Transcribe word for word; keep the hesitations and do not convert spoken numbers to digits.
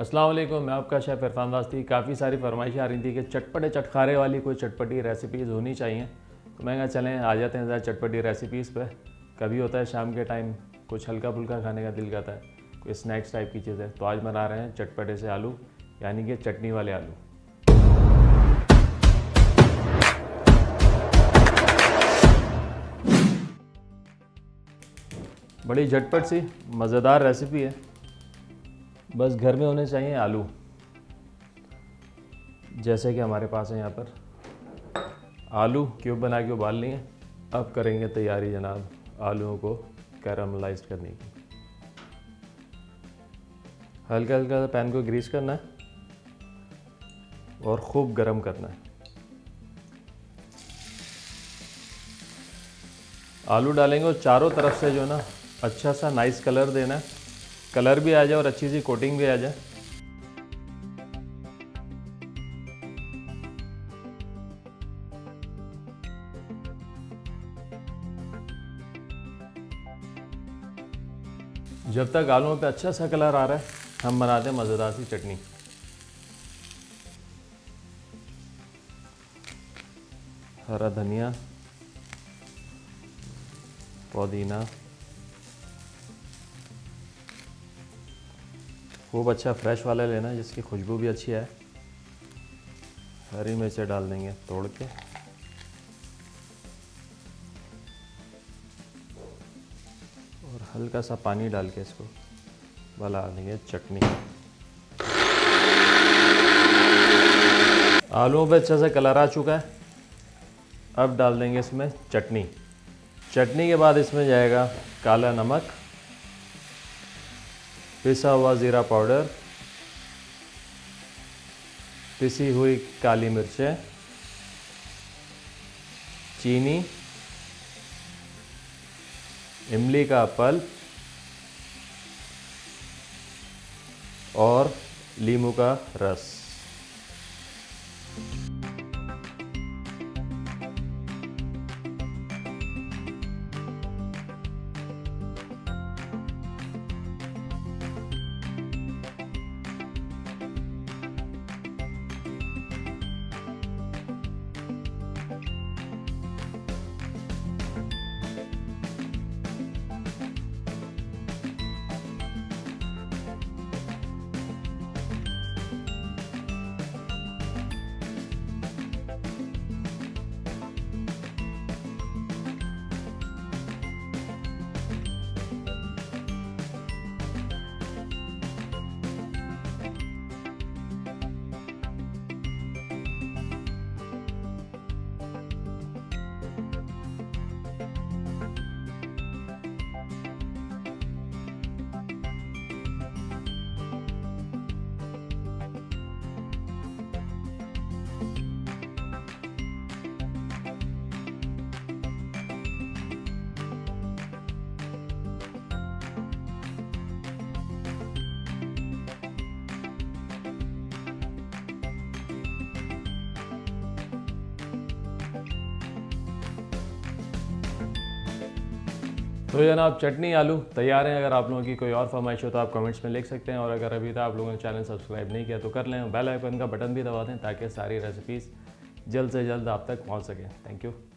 अस्सलाम वालेकुम, मैं आपका शेफ़ इरफान वास्ती। काफ़ी सारी फरमाइशें आ रही थी कि चटपटे चटखारे वाली कोई चटपटी रेसिपीज़ होनी चाहिए, तो मैं कहा चलें आ जाते हैं ज़रा चटपटी रेसिपीज़ पे। कभी होता है शाम के टाइम कुछ हल्का फुल्का खाने का दिल करता है, कोई स्नैक्स टाइप की चीज़ है, तो आज बना रहे हैं चटपटे से आलू, यानी कि चटनी वाले आलू। बड़ी झटपट सी मज़ेदार रेसिपी है, बस घर में होने चाहिए आलू, जैसे कि हमारे पास है यहाँ पर। आलू क्यूब बना के उबाल लिए। अब करेंगे तैयारी जनाब आलूओं को कैरामलाइज करने की। हल्का हल्का पैन को ग्रीस करना है और खूब गरम करना है। आलू डालेंगे और चारों तरफ से जो ना अच्छा सा नाइस कलर देना है, कलर भी आ जाए और अच्छी सी कोटिंग भी आ जाए। जब तक आलूओं पे अच्छा सा कलर आ रहा है, हम बनाते हैं मज़ेदार सी चटनी। हरा धनिया, पुदीना, खूब अच्छा फ्रेश वाला लेना है जिसकी खुशबू भी अच्छी है। हरी मिर्चें डाल देंगे तोड़ के, और हल्का सा पानी डाल के इसको बना देंगे चटनी। आलूओं पे अच्छा सा कलर आ चुका है, अब डाल देंगे इसमें चटनी। चटनी के बाद इसमें जाएगा काला नमक, पिसा हुआ ज़ीरा पाउडर, पिसी हुई काली मिर्चें, चीनी, इमली का पल्प और नींबू का रस। तो जनाब चटनी आलू तैयार हैं। अगर आप लोगों की कोई और फरमाइश हो तो आप कमेंट्स में लिख सकते हैं, और अगर अभी तक आप लोगों ने चैनल सब्सक्राइब नहीं किया तो कर लें, बेल आइकन का बटन भी दबा दें ताकि सारी रेसिपीज़ जल्द से जल्द आप तक पहुंच सकें। Thank you.